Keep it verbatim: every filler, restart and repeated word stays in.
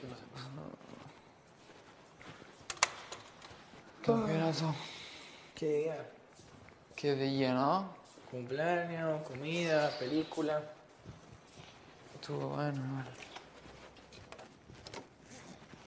¿Qué pasa? Qué asqueroso. ¿Qué día? Qué día, ¿no? Cumpleaños, comida, película. Estuvo bueno, hermano.